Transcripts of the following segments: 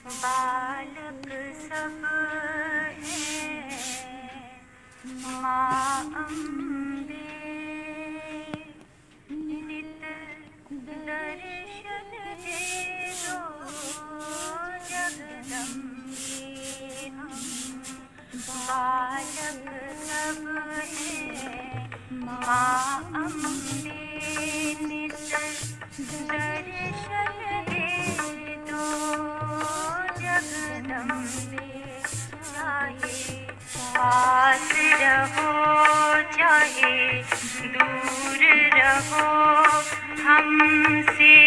बालक सब हैं माँ अम्बे, नित दर्शन दे दो जगदम्बे। हम बालक सब हैं माँ अम्बे, नित दर्शन दे दो जगदम्बे। चाहे पास रहो चाहे दूर रहो, हमसे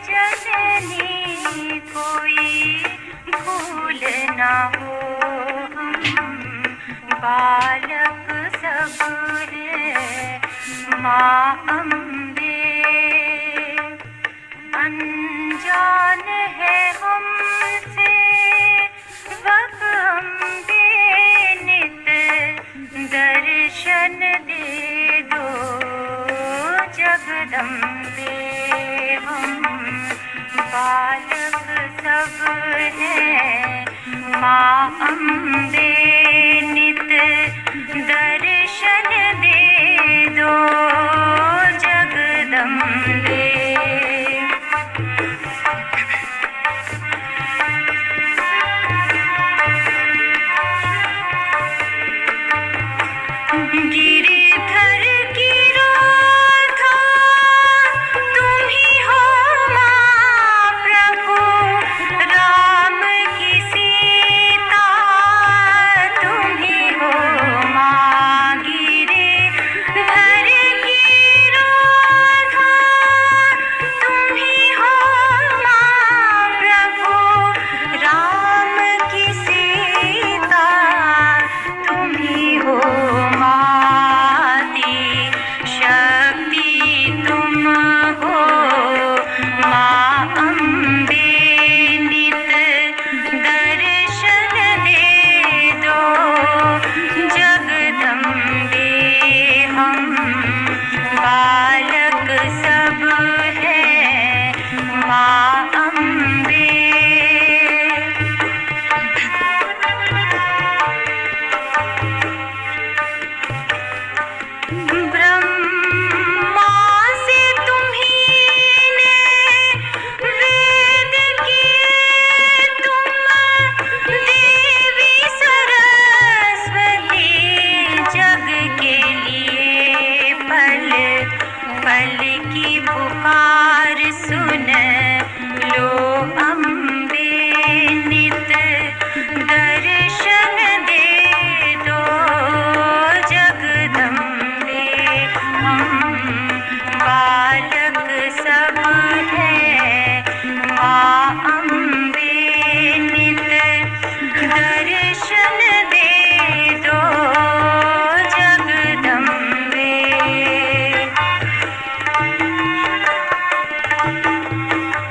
जननी कोई भूल ना हो। हम बालक सब हैं माँ अम्बे, अनजान है हमसे वह अम्बे, नित दर्शन दे दो जगदम्बे। हम बालक सब हैं माँ अम्बे, नित दर्शन दे दो जगदम्बे। गिरिधर की राधा तुम ही हो माँ, प्रभु राम की सीता तुम ही हो माँ। गिरिधर की राधा तुम ही हो माँ, प्रभु राम की सीता तुम ही हो माँ। शक्ति तुम हो माँ अम्बे, नित दर्शन दे दो जगदम्बे। हम बालक सब हैं माँ अम्बे। ब्रह्मा से तुम्हीं वेद किए तुम, देवी सरस्वती जग के लिए पल पल की पुकार सुन लो अम्बे, नित दर्शन दे दो जगदम्बे। हम बालक सब हैं माँ अम्बे, नित दर्शन दे दो जगदम्बे।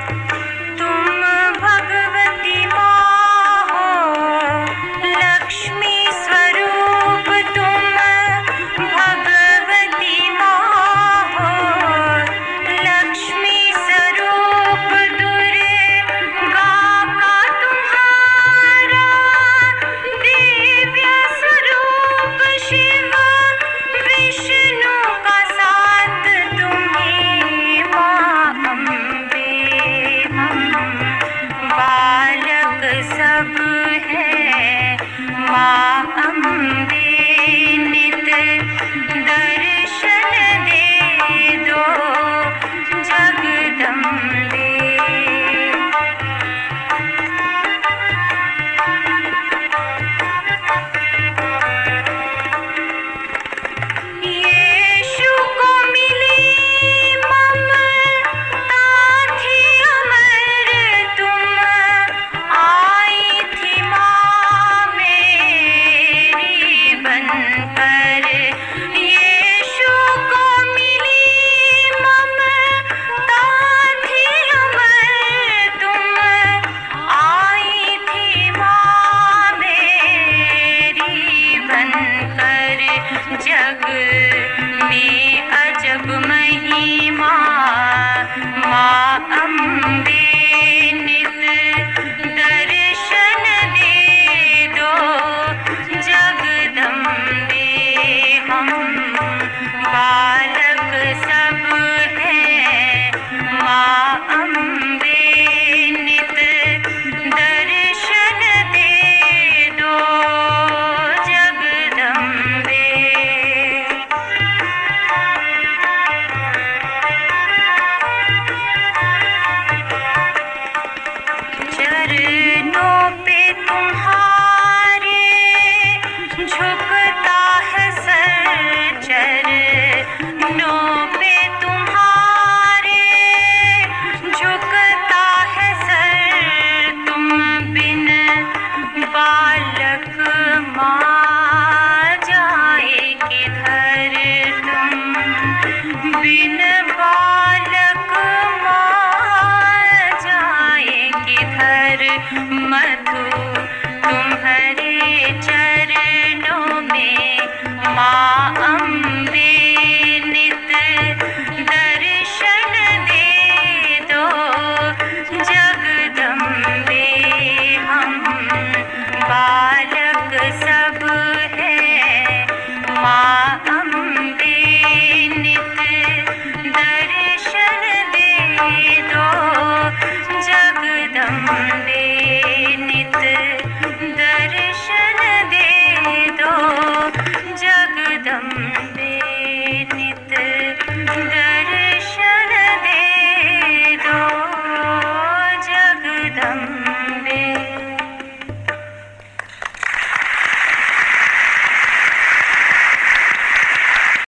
बालक माँ जाए किधर मथुरा